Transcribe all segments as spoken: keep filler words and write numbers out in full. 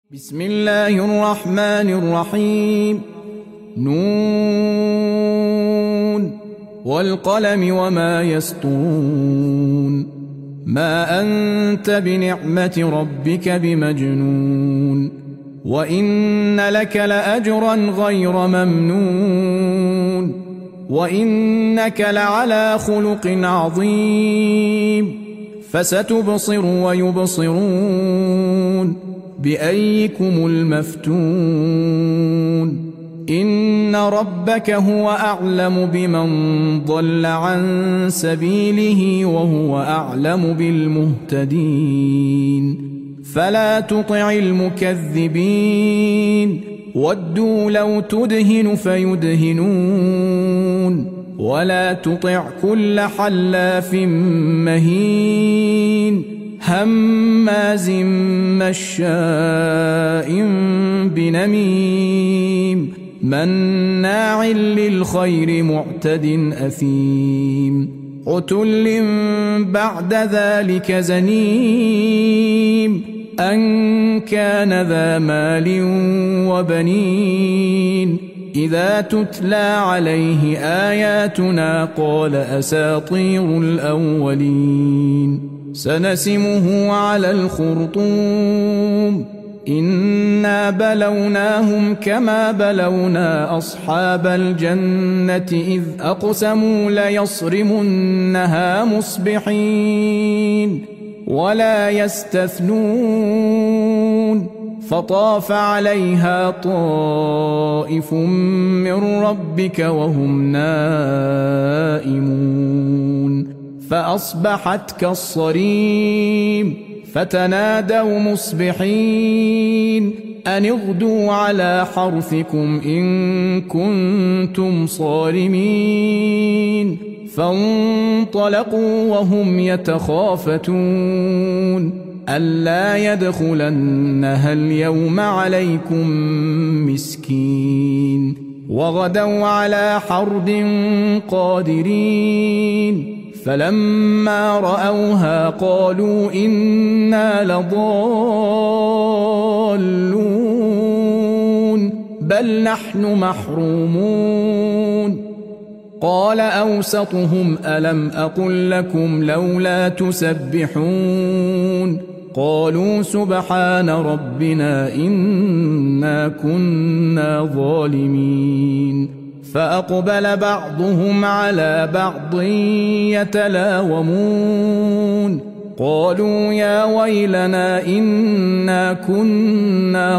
بسم الله الرحمن الرحيم. نون والقلم وما يسطرون. ما أنت بنعمة ربك بمجنون. وإن لك لأجرا غير ممنون. وإنك لعلى خلق عظيم. فستبصر ويبصرون بأيكم المفتون. إن ربك هو أعلم بمن ضل عن سبيله وهو أعلم بالمهتدين. فلا تطع المكذبين. ودوا لو تدهن فيدهنون. ولا تطع كل حلاف مهين هماز مشاء بنميم مناع للخير معتد أثيم عتل بعد ذلك زنيم أن كان ذا مال وبنين. إذا تتلى عليه آياتنا قال أساطير الأولين. سنسمه على الخرطوم. إنا بلوناهم كما بلونا أصحاب الجنة إذ أقسموا ليصرمنها مصبحين ولا يستثنون. فطاف عليها طائف من ربك وهم نائمون فأصبحت كالصريم. فتنادوا مصبحين أن اغدوا على حرثكم إن كنتم صارمين. فانطلقوا وهم يتخافتون ألا يدخلنها اليوم عليكم مسكين. وغدوا على حرد قادرين. فلما رأوها قالوا إنا لضالون بل نحن محرومون. قال أوسطهم ألم أقل لكم لولا تسبحون. قالوا سبحان ربنا إنا كنا ظالمين. فأقبل بعضهم على بعض يتلاومون قالوا يا ويلنا إنا كنا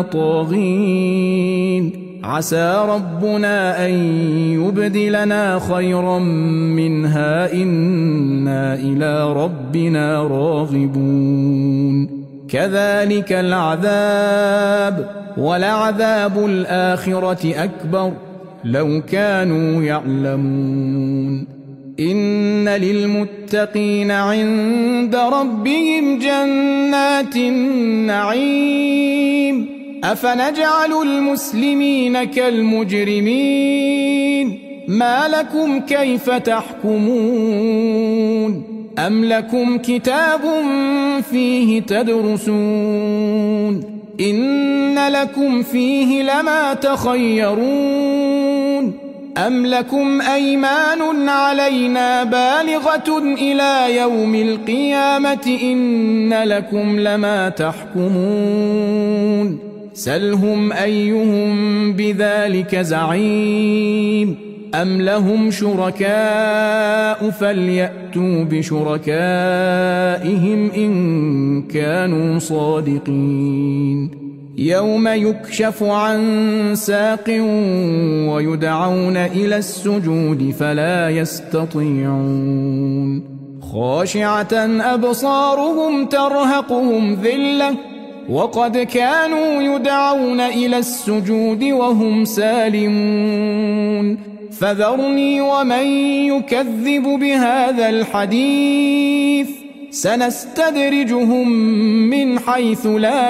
طاغين. عسى ربنا أن يبدلنا خيرا منها إنا إلى ربنا راغبون. كذلك العذاب ولعذاب الآخرة أكبر لو كانوا يعلمون. إن للمتقين عند ربهم جنات النعيم. أفنجعل المسلمين كالمجرمين. ما لكم كيف تحكمون. أم لكم كتاب فيه تدرسون. إن لكم فيه لما تخيرون. أم لكم أيمان علينا بالغة إلى يوم القيامة إن لكم لما تحكمون. سلهم أيهم بذلك زعيم. أم لهم شركاء فليأتوا بشركائهم إن كانوا صادقين. يوم يكشف عن ساق ويدعون إلى السجود فلا يستطيعون. خاشعة أبصارهم ترهقهم ذلة وقد كانوا يدعون إلى السجود وهم سالمون. فذرني ومن يكذب بهذا الحديث سنستدرجهم من حيث لا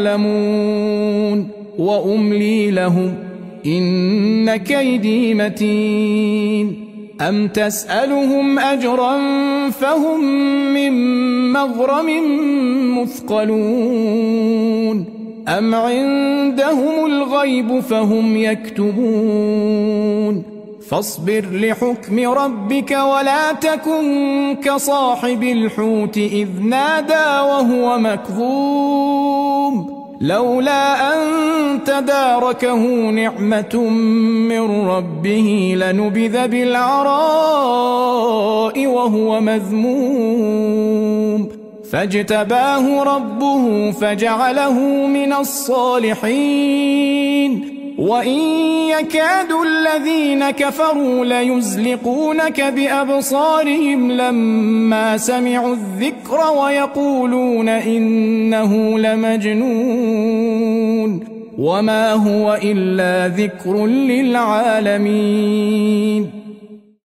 يعلمون وأملي لهم إن كيدي متين. أم تسألهم أجرا فهم من مغرم مثقلون. أم عندهم الغيب فهم يكتبون فاصبر لحكم ربك ولا تكن كصاحب الحوت إذ نادى وهو مكظوم لولا أن تداركه نعمة من ربه لنبذ بالعراء وهو مذموم فاجتباه ربه فجعله من الصالحين وإن يكاد الذين كفروا ليزلقونك بأبصارهم لما سمعوا الذكر ويقولون إنه لمجنون وما هو إلا ذكر للعالمين